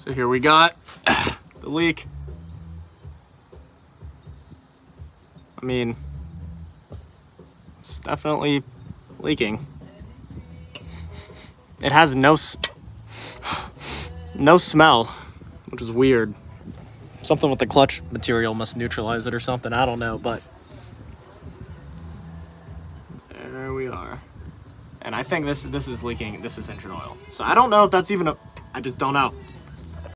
So here we got the leak. I mean, it's definitely leaking. It has no smell, which is weird. Something with the clutch material must neutralize it or something. I don't know, but there we are. And I think this is leaking. This is engine oil. So I don't know if that's even I just don't know.